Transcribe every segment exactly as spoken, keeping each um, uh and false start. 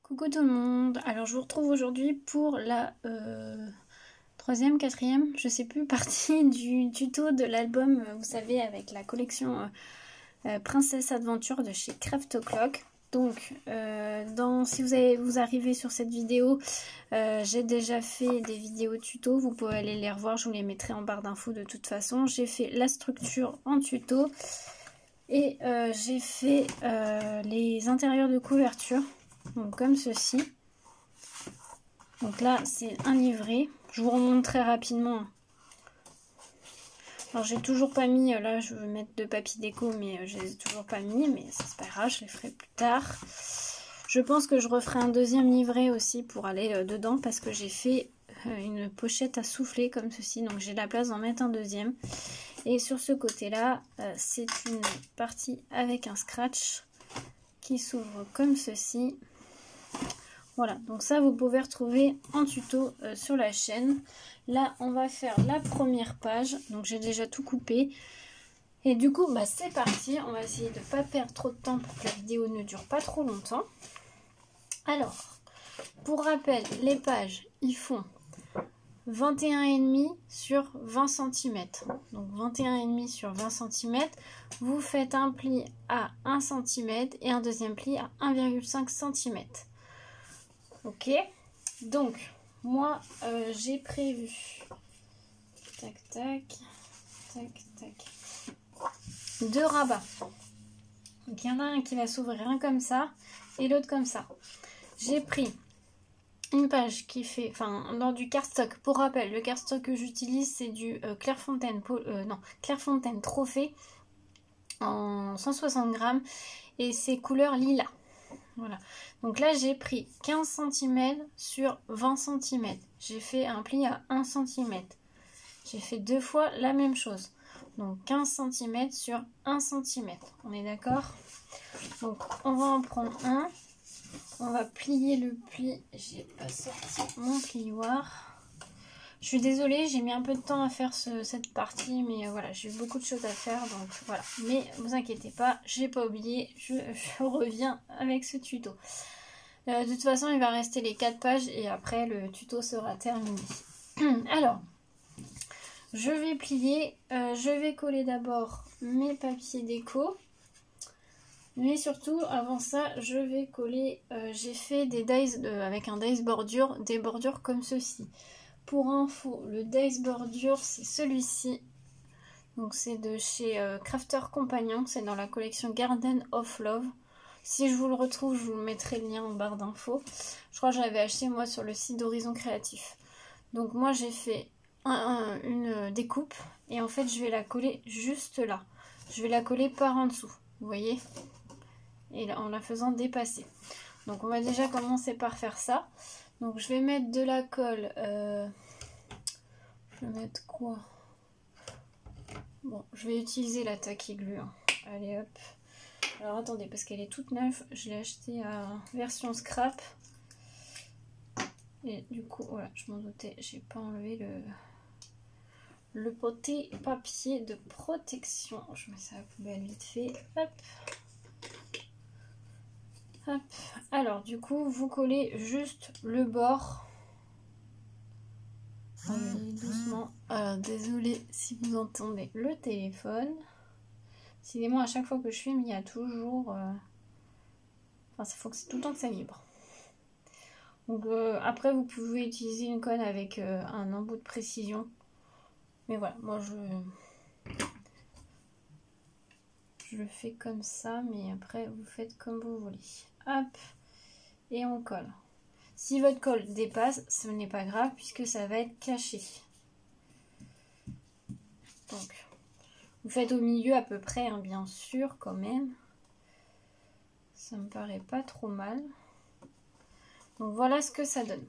Coucou tout le monde, alors je vous retrouve aujourd'hui pour la euh, troisième, quatrième, je sais plus, partie du tuto de l'album, vous savez, avec la collection euh, euh, Princesse Adventure de chez Craft O'Clock. Donc, euh, dans, si vous, avez, vous arrivez sur cette vidéo, euh, j'ai déjà fait des vidéos tuto, vous pouvez aller les revoir, je vous les mettrai en barre d'infos de toute façon. J'ai fait la structure en tuto et euh, j'ai fait euh, les intérieurs de couverture. Donc comme ceci. Donc là c'est un livret. Je vous remonte très rapidement. Alors j'ai toujours pas mis, là je veux mettre de papier déco mais je les ai toujours pas mis. Mais c'est pas grave, je les ferai plus tard. Je pense que je referai un deuxième livret aussi pour aller dedans. Parce que j'ai fait une pochette à souffler comme ceci. Donc j'ai la place d'en mettre un deuxième. Et sur ce côté là, c'est une partie avec un scratch qui s'ouvre comme ceci. Voilà, donc ça vous pouvez retrouver en tuto euh, sur la chaîne. Là, on va faire la première page. Donc j'ai déjà tout coupé. Et du coup, bah, c'est parti. On va essayer de ne pas perdre trop de temps pour que la vidéo ne dure pas trop longtemps. Alors, pour rappel, les pages, ils font vingt et un virgule cinq sur vingt centimètres. Donc vingt et un virgule cinq sur vingt centimètres. Vous faites un pli à un centimètre et un deuxième pli à un virgule cinq centimètres. Ok, donc moi euh, j'ai prévu tac tac tac tac deux rabats. Donc il y en a un qui va s'ouvrir un comme ça et l'autre comme ça. J'ai pris une page qui fait, enfin dans du cardstock. Pour rappel, le cardstock que j'utilise c'est du euh, Clairefontaine, euh, non Clairefontaine Trophée en cent soixante grammes et c'est couleur lilas. Voilà, donc là j'ai pris quinze centimètres sur vingt centimètres. J'ai fait un pli à un centimètre. J'ai fait deux fois la même chose. Donc quinze centimètres sur un centimètre. On est d'accord? Donc on va en prendre un. On va plier le pli. J'ai pas sorti mon plioir. Je suis désolée, j'ai mis un peu de temps à faire ce, cette partie, mais euh, voilà, j'ai eu beaucoup de choses à faire, donc voilà. Mais vous inquiétez pas, j'ai pas oublié, je, je reviens avec ce tuto. Euh, de toute façon, il va rester les quatre pages et après le tuto sera terminé. Alors, je vais plier, euh, je vais coller d'abord mes papiers déco. Mais surtout, avant ça, je vais coller, euh, j'ai fait des dies euh, avec un dies bordure, des bordures comme ceci. Pour info, le dies bordure, c'est celui-ci. Donc c'est de chez euh, Crafter Compagnon, c'est dans la collection Garden of Love. Si je vous le retrouve, je vous mettrai le lien en barre d'infos. Je crois que je l'avais acheté moi sur le site d'Horizon Créatif. Donc moi j'ai fait un, un, une découpe et en fait je vais la coller juste là. Je vais la coller par en dessous, vous voyez, et là, en la faisant dépasser. Donc on va déjà commencer par faire ça. Donc je vais mettre de la colle, euh, je vais mettre quoi? Bon, je vais utiliser la Tacky Glue, hein. Allez hop. Alors attendez, parce qu'elle est toute neuve, je l'ai achetée à version scrap. Et du coup, voilà, je m'en doutais, j'ai pas enlevé le, le poté papier de protection. Je mets ça à la poubelle vite fait, hop. Hop. Alors du coup, vous collez juste le bord. Allez, doucement. Alors désolé si vous entendez le téléphone. Décidément, à chaque fois que je filme, il y a toujours... Euh... Enfin, il faut que c'est tout le temps que ça vibre. Donc euh, après, vous pouvez utiliser une colle avec euh, un embout de précision. Mais voilà, moi je... Je le fais comme ça, mais après, vous faites comme vous voulez. Hop. Et on colle. Si votre colle dépasse, ce n'est pas grave puisque ça va être caché. Donc, vous faites au milieu à peu près, hein, bien sûr, quand même. Ça me paraît pas trop mal. Donc, voilà ce que ça donne.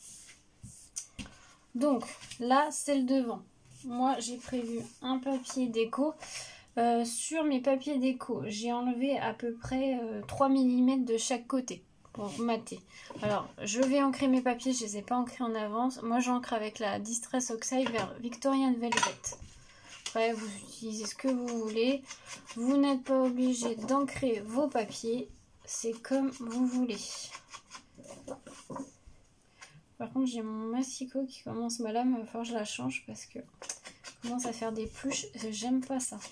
Donc, là, c'est le devant. Moi, j'ai prévu un papier déco. Euh, sur mes papiers déco, j'ai enlevé à peu près euh, trois millimètres de chaque côté. Pour mater. Alors, je vais ancrer mes papiers, je ne les ai pas ancrés en avance. Moi, j'ancre avec la Distress Oxide vers Victorian Velvet. Après, vous utilisez ce que vous voulez. Vous n'êtes pas obligé d'ancrer vos papiers. C'est comme vous voulez. Par contre, j'ai mon massicot qui commence, bah là, il va falloir que je la change parce que commence à faire des pluches, j'aime pas ça.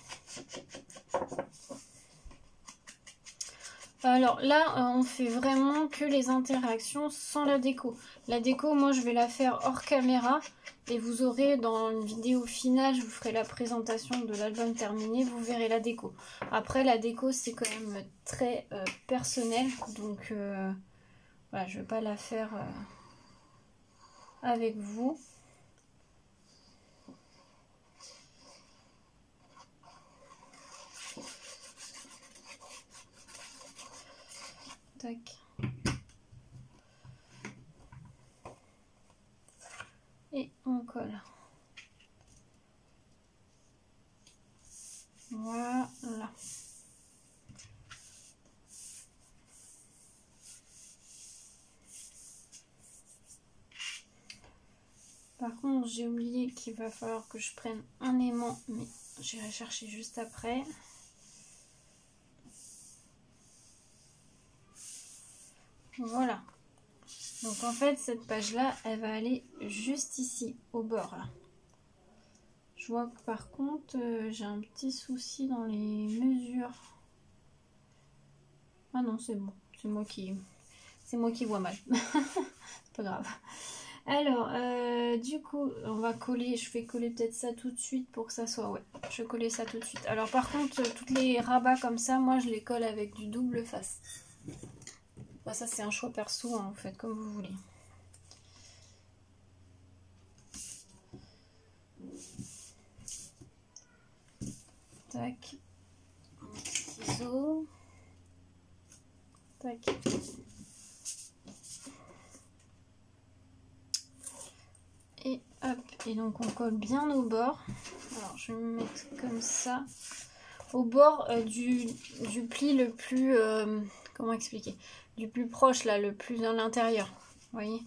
Alors là, on fait vraiment que les interactions sans la déco. La déco, moi, je vais la faire hors caméra. Et vous aurez dans une vidéo finale, je vous ferai la présentation de l'album terminé, vous verrez la déco. Après, la déco, c'est quand même très euh, personnel. Donc, euh, voilà, je ne vais pas la faire euh, avec vous. Tac. Et on colle. Voilà. Par contre, j'ai oublié qu'il va falloir que je prenne un aimant, mais j'irai chercher juste après. Voilà. Donc en fait, cette page-là, elle va aller juste ici, au bord. Là. Je vois que par contre, euh, j'ai un petit souci dans les mesures. Ah non, c'est bon. C'est moi qui, c'est moi qui vois mal. C'est pas grave. Alors, euh, du coup, on va coller. Je vais coller peut-être ça tout de suite pour que ça soit... Ouais, je vais coller ça tout de suite. Alors par contre, toutes les rabats comme ça, moi, je les colle avec du double face. Bon, ça, c'est un choix perso, hein, vous faites comme vous voulez. Tac. Ciseaux. Tac. Et hop. Et donc, on colle bien au bord. Alors, je vais me mettre comme ça. Au bord euh, du, du pli le plus... Euh, comment expliquer? Du plus proche, là, le plus dans l'intérieur. Vous voyez?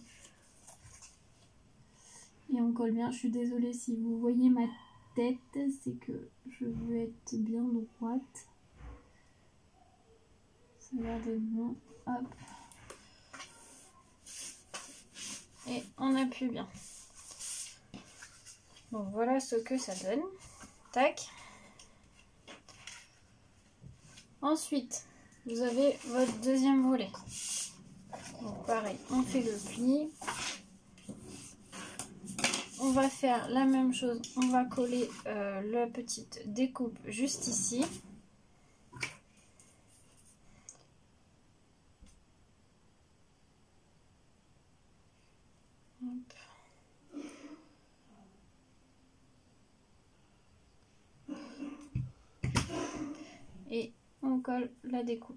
Et on colle bien. Je suis désolée si vous voyez ma tête. C'est que je veux être bien droite. Ça a l'air d'être bon. Hop. Et on appuie bien. Donc voilà ce que ça donne. Tac. Ensuite, vous avez votre deuxième volet. Donc pareil, on fait le pli. On va faire la même chose. On va coller euh, la petite découpe juste ici. Hop. Et on colle la découpe.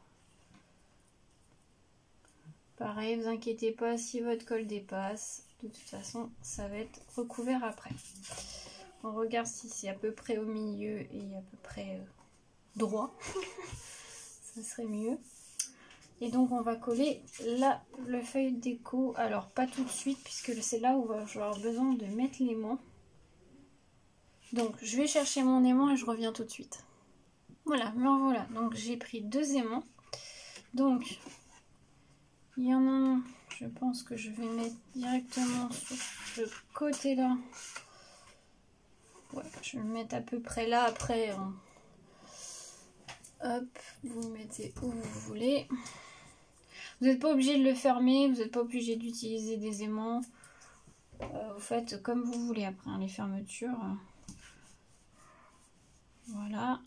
Pareil, ne vous inquiétez pas si votre colle dépasse. De toute façon, ça va être recouvert après. On regarde si c'est à peu près au milieu et à peu près euh, droit. Ça serait mieux. Et donc, on va coller là le feuille déco. Alors, pas tout de suite, puisque c'est là où on va avoir besoin de mettre l'aimant. Donc, je vais chercher mon aimant et je reviens tout de suite. Voilà, me voilà. Donc, j'ai pris deux aimants. Donc, il y en a un, je pense que je vais mettre directement sur ce côté-là. Ouais, je vais le mettre à peu près là. Après, hein. Hop, vous le mettez où vous voulez. Vous n'êtes pas obligé de le fermer, vous n'êtes pas obligé d'utiliser des aimants. Euh, vous faites comme vous voulez après, hein, les fermetures. Voilà.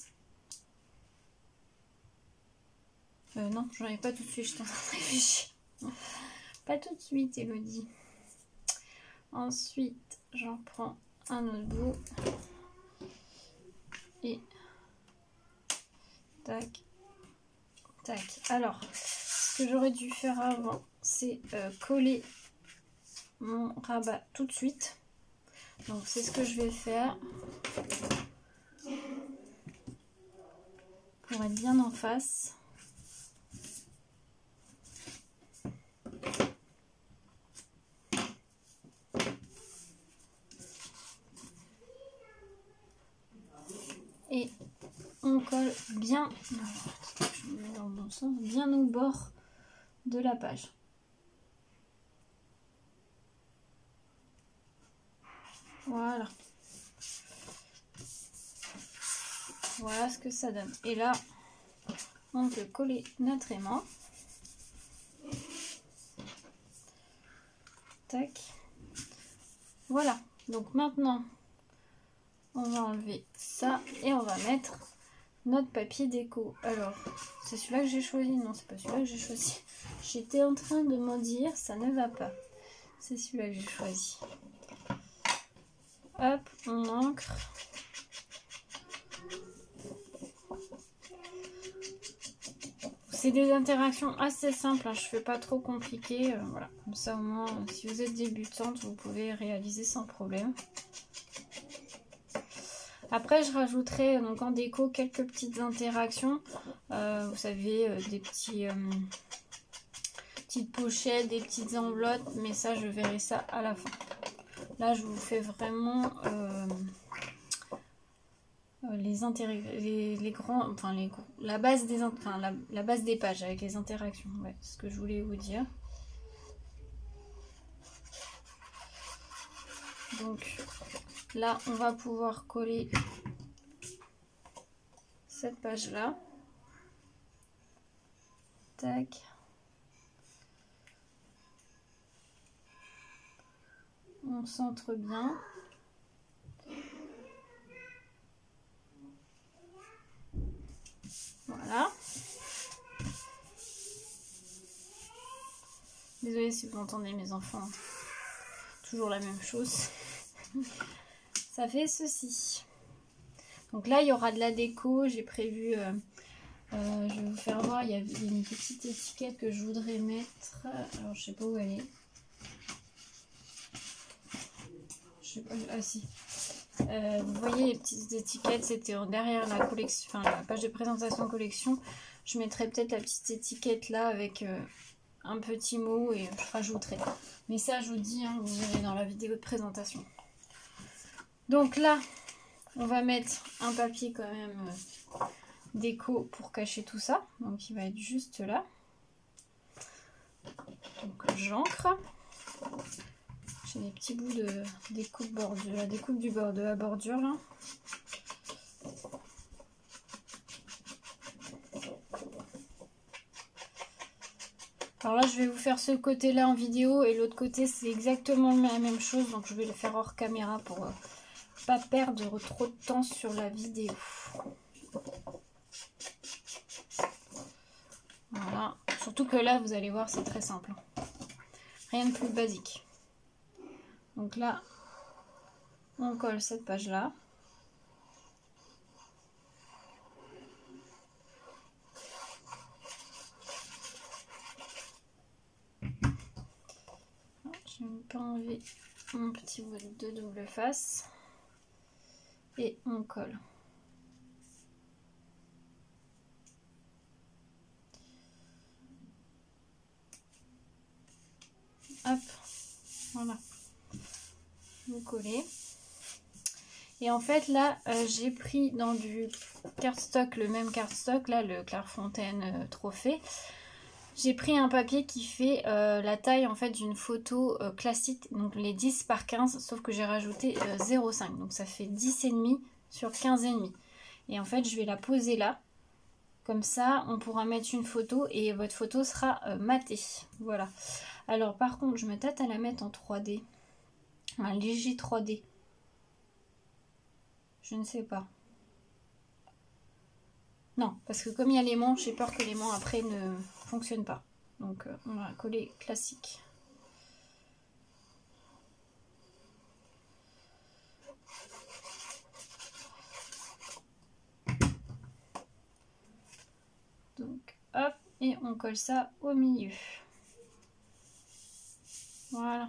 Euh, non, j'en ai pas tout de suite, je suis en train de réfléchir. Pas tout de suite, Elodie. Ensuite, j'en prends un autre bout. Et tac, tac. Alors, ce que j'aurais dû faire avant, c'est euh, coller mon rabat tout de suite. Donc, c'est ce que je vais faire pour être bien en face. Et on colle bien, je me mets dans le bon sens, bien au bord de la page. Voilà. Voilà ce que ça donne. Et là, on peut coller notre aimant. Tac. Voilà. Donc maintenant, on va enlever ça et on va mettre notre papier déco. Alors, c'est celui-là que j'ai choisi? Non, c'est pas celui-là que j'ai choisi. J'étais en train de m'en dire, ça ne va pas. C'est celui-là que j'ai choisi. Hop, on ancre. C'est des interactions assez simples, hein. Je ne fais pas trop compliqué. Euh, voilà, comme ça au moins, si vous êtes débutante, vous pouvez réaliser sans problème. Après, je rajouterai donc en déco quelques petites interactions. Euh, vous savez, euh, des petits, euh, petites pochettes, des petites enveloppes, mais ça, je verrai ça à la fin. Là, je vous fais vraiment euh, les, les, les grands, enfin les, la base des, enfin la, la base des pages avec les interactions. Ouais, c'est ce que je voulais vous dire. Donc là, on va pouvoir coller cette page-là. Tac. On centre bien. Voilà. Désolée si vous entendez mes enfants. Toujours la même chose. Ça fait ceci. Donc là, il y aura de la déco. J'ai prévu... Euh, euh, je vais vous faire voir. Il y a une petite étiquette que je voudrais mettre. Alors, je sais pas où elle est. Je sais pas... Ah si. Euh, vous voyez les petites étiquettes, c'était derrière la collection, enfin la page de présentation collection. Je mettrai peut-être la petite étiquette là avec euh, un petit mot et je rajouterai. Mais ça, je vous dis, hein, vous verrez dans la vidéo de présentation. Donc là, on va mettre un papier quand même euh, déco pour cacher tout ça. Donc il va être juste là. Donc j'encre. J'ai des petits bouts de découpe bordure, la découpe du bord de la bordure là. Alors là, je vais vous faire ce côté-là en vidéo et l'autre côté, c'est exactement la même chose. Donc je vais le faire hors caméra pour euh, pas perdre trop de temps sur la vidéo. Voilà. Surtout que là, vous allez voir, c'est très simple. Rien de plus basique. Donc là, on colle cette page-là. Je ne vais pas enlever mon petit bout de double face. Et on colle. Hop, voilà. Vous collez. Et en fait là euh, j'ai pris dans du cardstock, le même cardstock là, le Clairefontaine euh, Trophée. J'ai pris un papier qui fait euh, la taille en fait d'une photo euh, classique, donc les dix par quinze, sauf que j'ai rajouté euh, zéro virgule cinq, donc ça fait dix virgule cinq sur quinze virgule cinq. Et en fait je vais la poser là, comme ça on pourra mettre une photo et votre photo sera euh, matée. Voilà. Alors par contre je me tâte à la mettre en trois D, un léger trois D. Je ne sais pas. Non, parce que comme il y a l'aimant, j'ai peur que l'aimant après ne fonctionne pas. Donc euh, on va coller classique. Donc hop, et on colle ça au milieu. Voilà.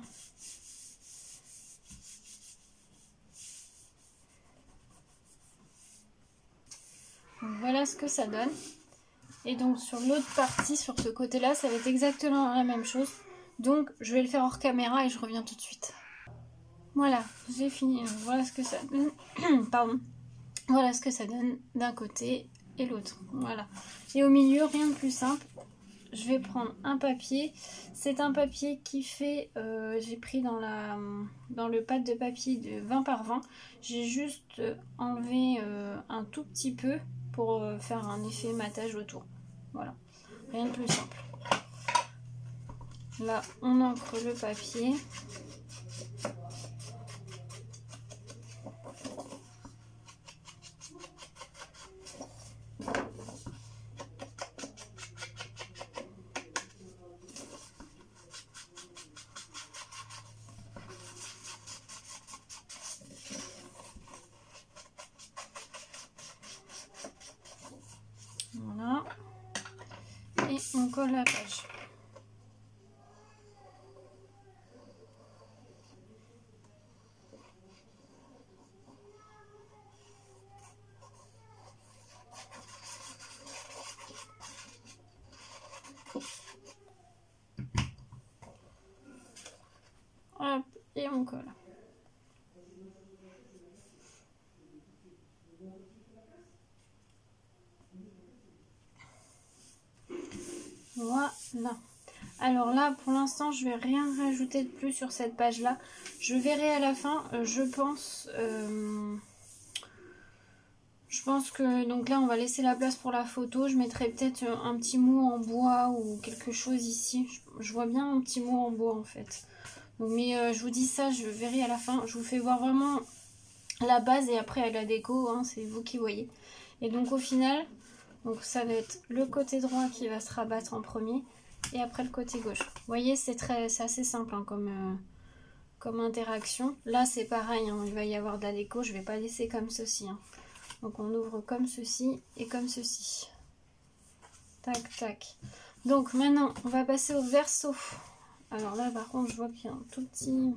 Donc voilà ce que ça donne. Et donc sur l'autre partie, sur ce côté là, ça va être exactement la même chose. Donc je vais le faire hors caméra et je reviens tout de suite. Voilà, j'ai fini. Voilà ce que ça donne. Pardon. Voilà ce que ça donne d'un côté et l'autre. Voilà. Et au milieu, rien de plus simple. je vais prendre un papier. C'est un papier qui fait, euh, j'ai pris dans, la, dans le pad de papier de vingt par vingt. J'ai juste enlevé euh, un tout petit peu pour euh, faire un effet matage autour. Voilà, rien de plus simple. Là, on encre le papier. Voilà. Et on colle la page. Hop, et on colle. Voilà. Alors là, pour l'instant, je vais rien rajouter de plus sur cette page-là. Je verrai à la fin, euh, je pense... Euh, je pense que... Donc là, on va laisser la place pour la photo. Je mettrai peut-être un petit mot en bois ou quelque chose ici. Je, je vois bien un petit mot en bois, en fait. Donc, mais euh, je vous dis ça, je verrai à la fin. Je vous fais voir vraiment la base et après la déco, hein, c'est vous qui voyez. Et donc, au final... Donc ça va être le côté droit qui va se rabattre en premier et après le côté gauche. Vous voyez, c'est très, c'est assez simple hein, comme, euh, comme interaction. Là c'est pareil, hein, il va y avoir de la déco, je ne vais pas laisser comme ceci. Hein. Donc on ouvre comme ceci et comme ceci. Tac, tac. Donc maintenant on va passer au verso. Alors là par contre je vois qu'il y a un tout petit...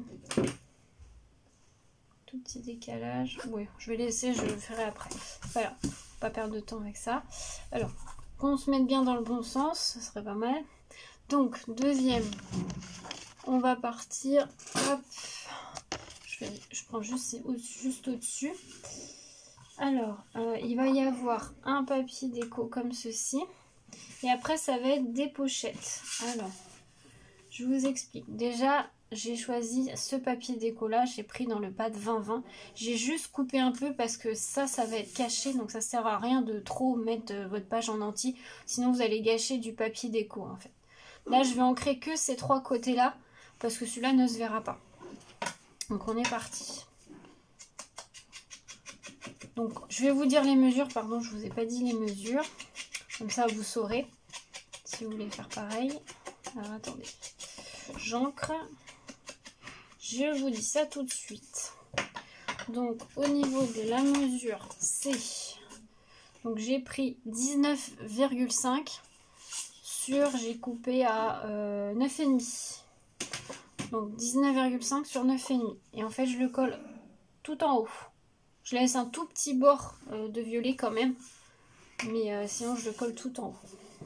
tout petit décalage. Oui, je vais laisser, je le ferai après. Voilà. Pas perdre de temps avec ça. Alors, qu'on se mette bien dans le bon sens, ce serait pas mal. Donc, deuxième, on va partir. Hop, je, vais, je prends juste, au, juste au-dessus. Alors, euh, il va y avoir un papier déco comme ceci. Et après, ça va être des pochettes. Alors, je vous explique. Déjà, j'ai choisi ce papier déco là, j'ai pris dans le pad vingt vingt. J'ai juste coupé un peu parce que ça, ça va être caché. Donc ça sert à rien de trop mettre votre page en entier. Sinon vous allez gâcher du papier déco en fait. Là je vais ancrer que ces trois côtés là. Parce que celui-là ne se verra pas. Donc on est parti. Donc je vais vous dire les mesures. Pardon, je vous ai pas dit les mesures. Comme ça vous saurez. Si vous voulez faire pareil. Alors attendez. J'ancre. Je vous dis ça tout de suite. Donc au niveau de la mesure, c'est... Donc j'ai pris dix-neuf virgule cinq sur... J'ai coupé à euh, neuf virgule cinq. Donc dix-neuf virgule cinq sur neuf virgule cinq. Et en fait je le colle tout en haut. Je laisse un tout petit bord euh, de violet quand même. Mais euh, sinon je le colle tout en haut.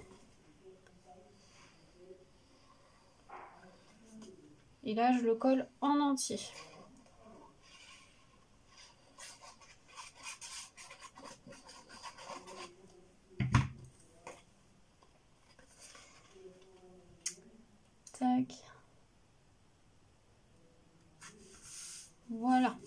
Et là je le colle en entier. Tac. Voilà.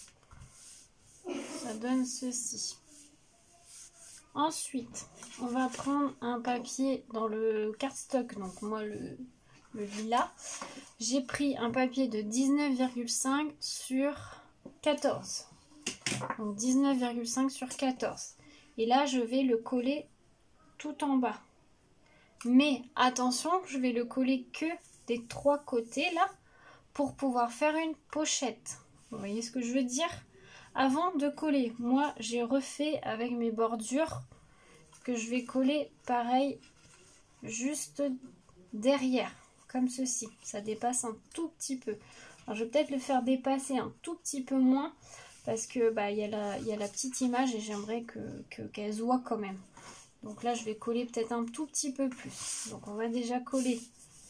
Ça donne ceci. Ensuite, on va prendre un papier dans le cardstock. Donc moi, le, le lilas. J'ai pris un papier de dix-neuf virgule cinq sur quatorze. Donc dix-neuf virgule cinq sur quatorze. Et là, je vais le coller tout en bas. Mais attention, je vais le coller que des trois côtés là pour pouvoir faire une pochette. Vous voyez ce que je veux dire? Avant de coller, moi j'ai refait avec mes bordures que je vais coller pareil juste derrière, comme ceci. Ça dépasse un tout petit peu. Alors je vais peut-être le faire dépasser un tout petit peu moins parce que bah il y a la, il y a la petite image et j'aimerais que, que, qu'elle se voit quand même. Donc là je vais coller peut-être un tout petit peu plus. Donc on va déjà coller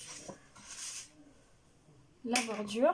la bordure.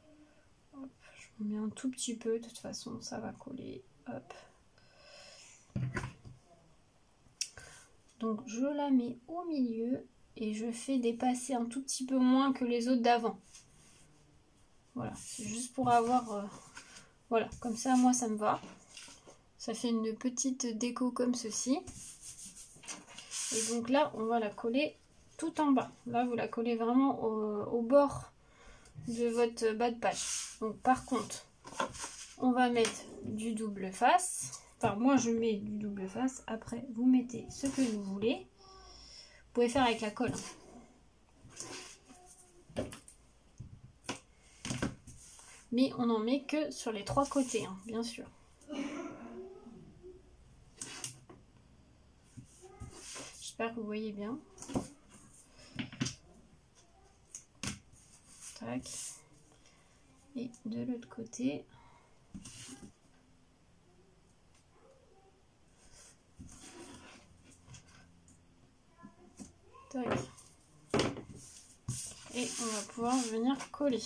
Hop, je mets un tout petit peu, de toute façon ça va coller. Hop. Donc je la mets au milieu et je fais dépasser un tout petit peu moins que les autres d'avant. Voilà, c'est juste pour avoir... Euh, voilà, comme ça moi ça me va. Ça fait une petite déco comme ceci. Et donc là, on va la coller tout en bas. Là, vous la collez vraiment au, au bord de votre bas de page. Donc par contre, on va mettre du double face. Enfin, moi je mets du double face. Après, vous mettez ce que vous voulez. Vous pouvez faire avec la colle. Mais on n'en met que sur les trois côtés, hein, bien sûr. J'espère que vous voyez bien. Tac. Et de l'autre côté. Tac. Et on va pouvoir venir coller.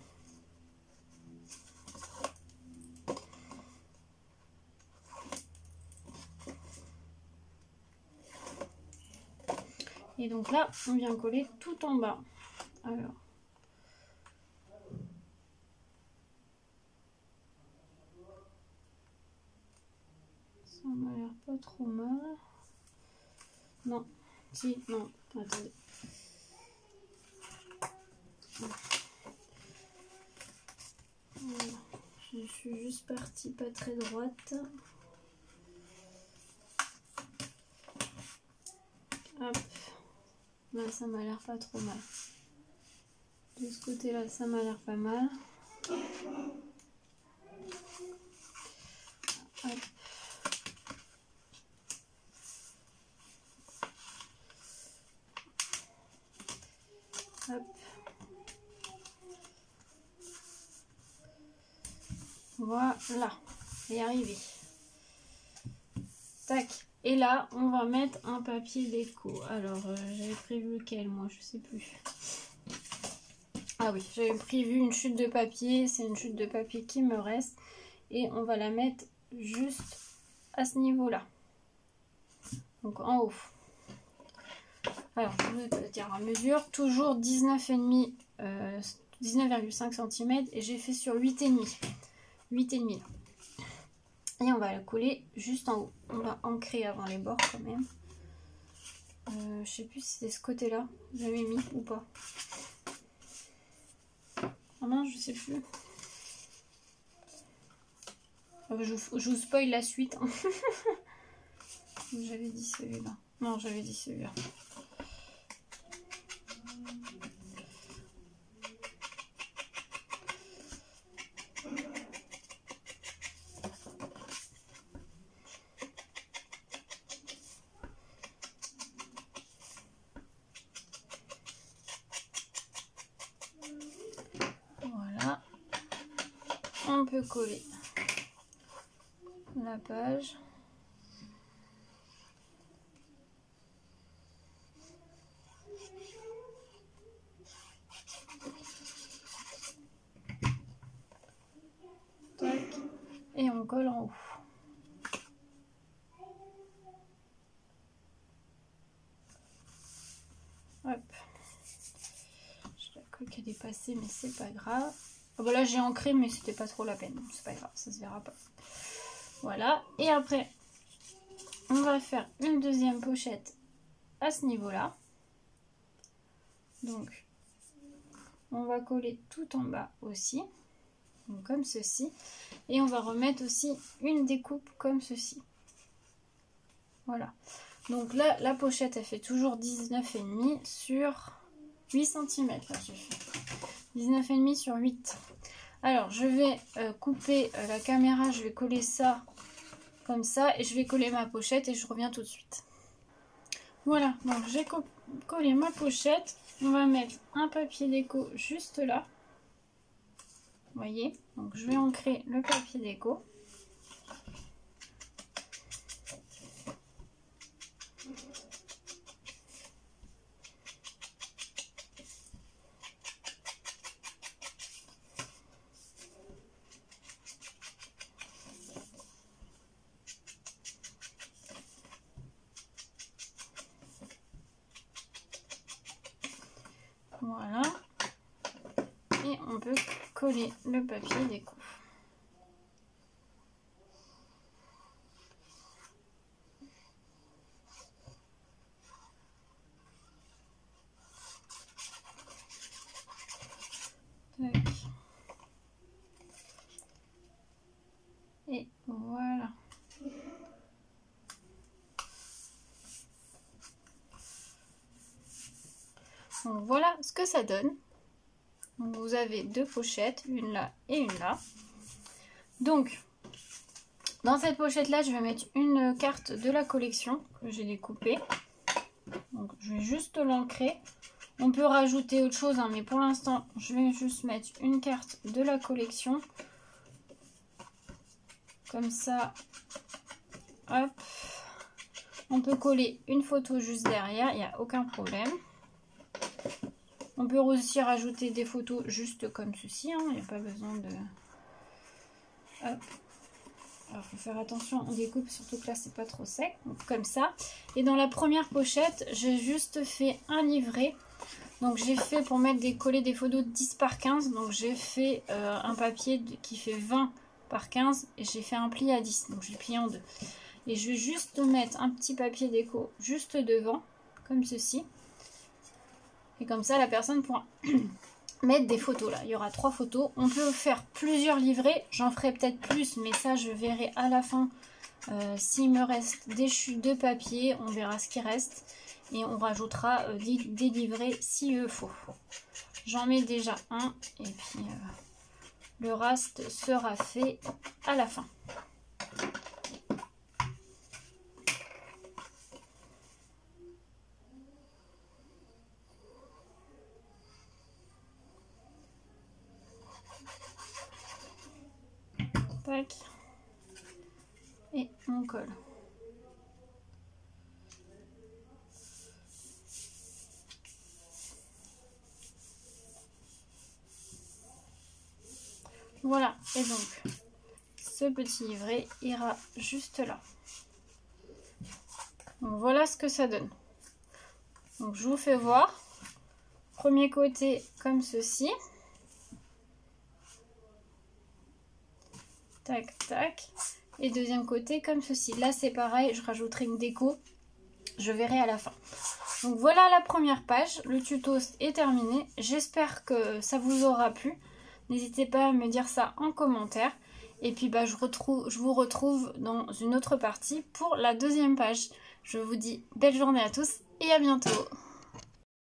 Et donc là, on vient coller tout en bas. Alors. Ça m'a l'air pas trop mal. Non. Si, non. Attendez. Voilà. Je suis juste partie pas très droite. Hop. Là, ça m'a l'air pas trop mal. De ce côté-là, ça m'a l'air pas mal. Hop. Hop. Voilà. Et arrivé. Tac. Et là, on va mettre un papier déco. Alors, euh, j'avais prévu lequel, moi, je sais plus. Ah oui, j'avais prévu une chute de papier. C'est une chute de papier qui me reste. Et on va la mettre juste à ce niveau-là. Donc, en haut. Alors, je vais dire en mesure. Toujours dix-neuf virgule cinq euh, dix-neuf virgule cinq centimètres. Et j'ai fait sur huit virgule cinq. huit virgule cinq là. Et on va la coller juste en haut. On va ancrer avant les bords quand même. Euh, je sais plus si c'est ce côté-là. J'avais mis ou pas. Ah non, je sais plus. Euh, je, je vous spoil la suite. J'avais dit celui-là. Non, j'avais dit celui-là. Voilà. On peut coller la page. Tac. Et on colle en haut. Hop. Je la colle qui est dépassée, mais c'est pas grave. Voilà, j'ai ancré, mais c'était pas trop la peine. C'est pas grave, ça se verra pas. Voilà. Et après, on va faire une deuxième pochette à ce niveau-là. Donc, on va coller tout en bas aussi. Donc, comme ceci. Et on va remettre aussi une découpe comme ceci. Voilà. Donc là, la pochette, elle fait toujours dix-neuf virgule cinq sur huit centimètres. Là, j'ai fait dix-neuf virgule cinq sur huit. Alors, je vais euh, couper euh, la caméra. Je vais coller ça comme ça. Et je vais coller ma pochette et je reviens tout de suite. Voilà. Donc, j'ai co collé ma pochette. On va mettre un papier déco juste là. Vous voyez? Donc, je vais ancrer le papier déco. Voilà. Et on peut coller le papier déco. Tac. Et voilà. Donc voilà ce que ça donne. Donc vous avez deux pochettes, une là et une là. Donc dans cette pochette là, je vais mettre une carte de la collection que j'ai découpée. Donc je vais juste l'ancrer. On peut rajouter autre chose, hein, mais pour l'instant, je vais juste mettre une carte de la collection. Comme ça, hop. On peut coller une photo juste derrière, il n'y a aucun problème. On peut aussi rajouter des photos juste comme ceci, hein, il n'y a pas besoin de... Hop. Alors, il faut faire attention, on découpe, surtout que là, c'est pas trop sec. Donc, comme ça. Et dans la première pochette, j'ai juste fait un livret. Donc, j'ai fait pour mettre des coller des photos dix par quinze. Donc, j'ai fait euh, un papier qui fait vingt par quinze. Et j'ai fait un pli à dix. Donc, je l'ai plié en deux. Et je vais juste mettre un petit papier déco juste devant, comme ceci. Et comme ça, la personne pourra mettre des photos là. Il y aura trois photos. On peut faire plusieurs livrets. J'en ferai peut-être plus, mais ça, je verrai à la fin. Euh, S'il me reste des chutes de papier, on verra ce qui reste. Et on rajoutera euh, des, des livrets s'il faut. J'en mets déjà un. Et puis, euh, le reste sera fait à la fin. Tac. Et on colle. Voilà, et donc ce petit livret ira juste là. Donc voilà ce que ça donne. Donc je vous fais voir. Premier côté comme ceci. Tac, tac. Et deuxième côté comme ceci. Là c'est pareil, je rajouterai une déco. Je verrai à la fin. Donc voilà la première page. Le tuto est terminé. J'espère que ça vous aura plu. N'hésitez pas à me dire ça en commentaire. Et puis bah, je, retrouve, je vous retrouve dans une autre partie pour la deuxième page. Je vous dis belle journée à tous et à bientôt.